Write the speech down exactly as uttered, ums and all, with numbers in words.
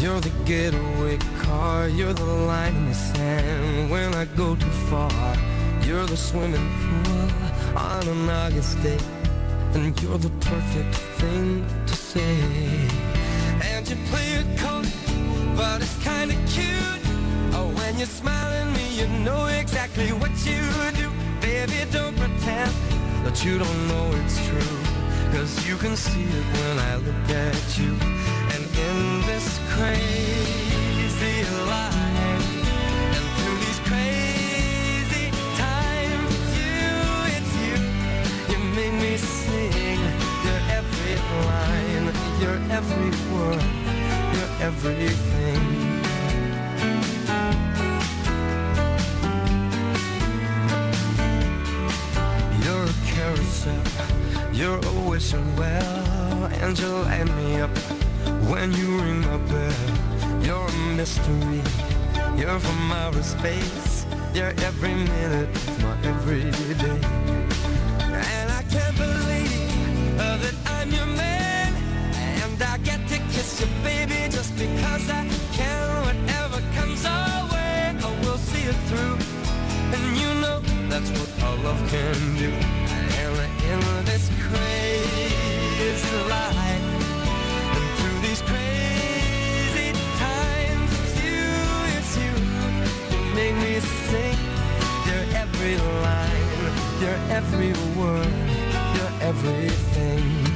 You're the getaway car, you're the line in the sand when I go too far. You're the swimming pool on an August day, and you're the perfect thing to say. And you play it cold, but it's kinda cute. Oh, when you smile at me, you know exactly what you do. Baby, don't pretend that you don't know it's true, 'cause you can see it when I look at you. And in this crazy life, and through these crazy times, it's you, it's you. You make me sing your every line, your every word, your everything. You're a carousel, you're always so well, and you light me up when you ring my bell. You're a mystery, you're from outer space, you're every minute of my everyday. And I can't believe uh, that I'm your man, and I get to kiss you, baby, just because I can. Whatever comes our way, I will see it through, and you know that's what our love can do. And in this crazy life, and through these crazy times, it's you, it's you. You make me sing your every line, your every word, your everything.